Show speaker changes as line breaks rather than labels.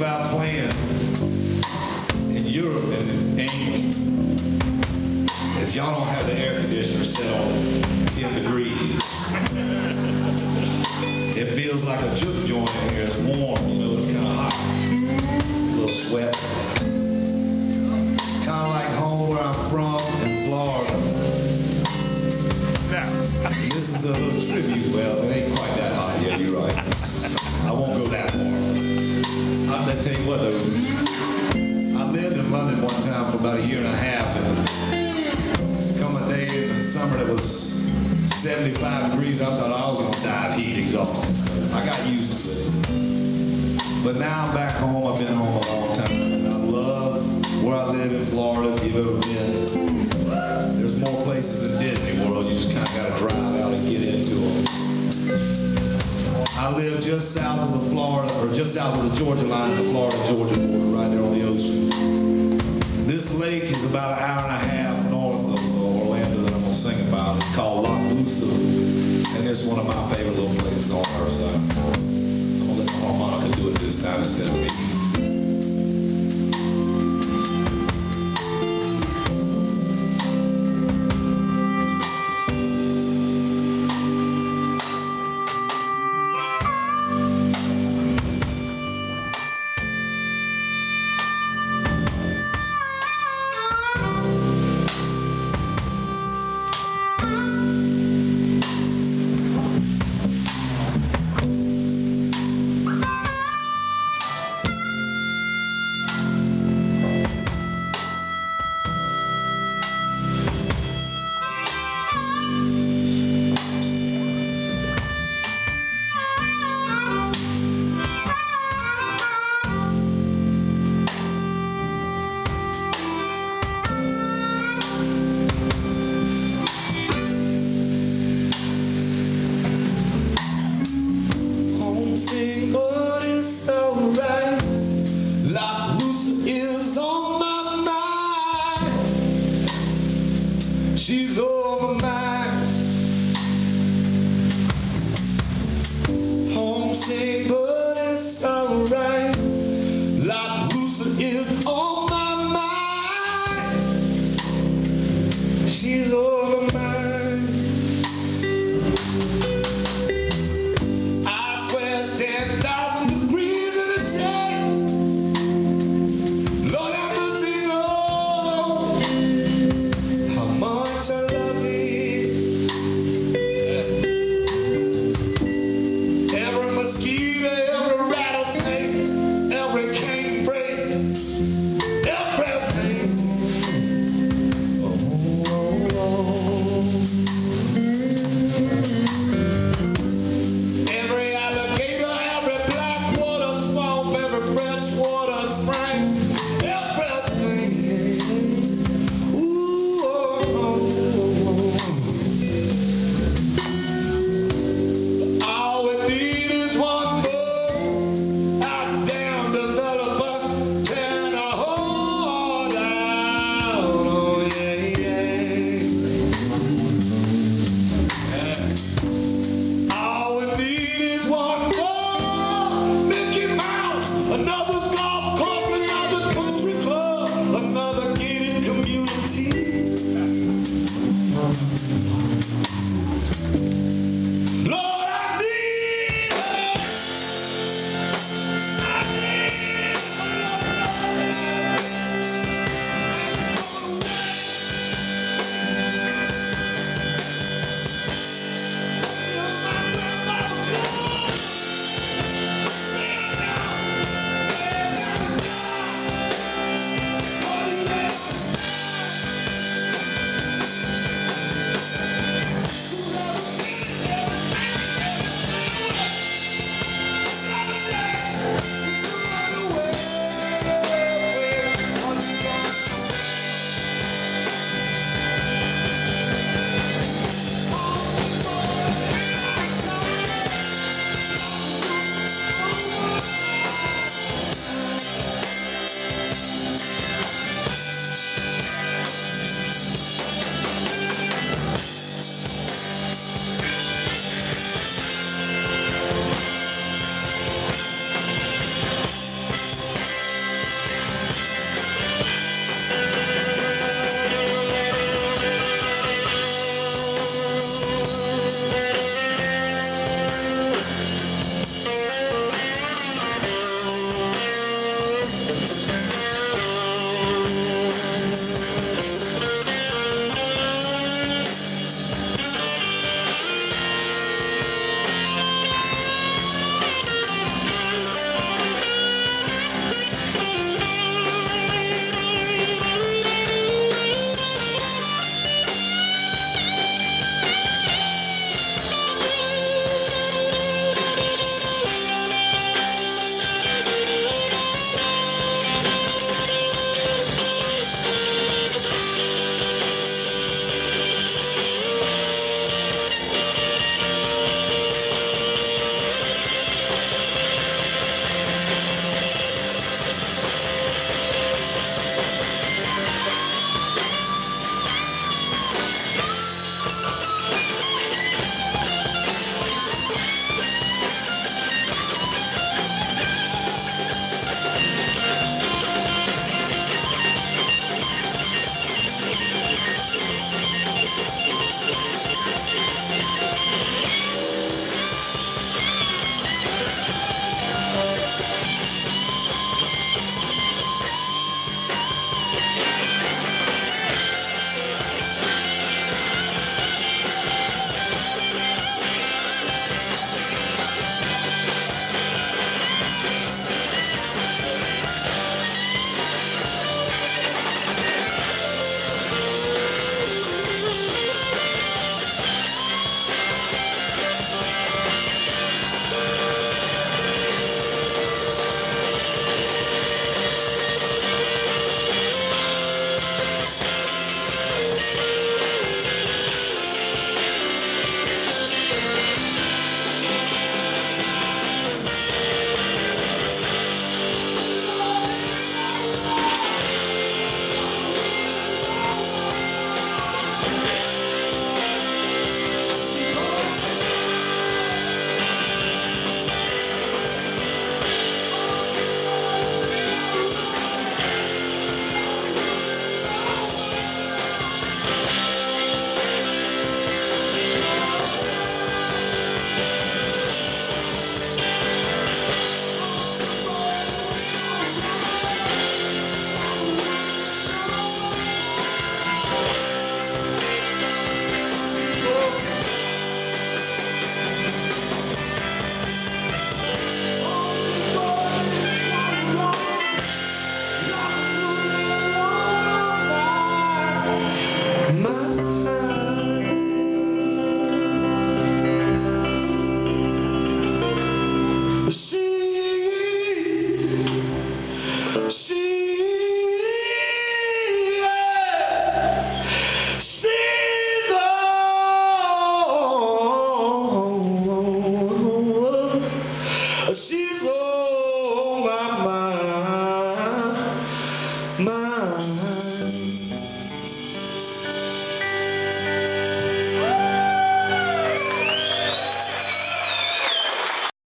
about playing in Europe and in England is y'all don't have the air conditioner set on 10 degrees. It feels like a juke joint in here. It's warm, you know, it's kind of hot. A little sweat. Kind of like home where I'm from in Florida. And this is a little tribute. Well, it ain't quite that hot. Yeah, you're right. I won't go that far. I'm gonna tell you what though. I lived in London one time for about a year and a half, and come a day in the summer that was 75 degrees, I thought I was gonna die of heat exhaustion. So I got used to it. But now I'm back home. I've been home a long time, and I love where I live in Florida. If you've ever been, there's more places in Disney World. You just kind of got to drive out and get into them. I live just south of the Florida, or just south of the Georgia line, the Florida-Georgia border, right there on the ocean. This lake is about an hour and a half north of Orlando that I'm going to sing about. It's called La Busa, and it's one of my favorite little places on earth. So I'm going to let the harmonica do it this time instead of me.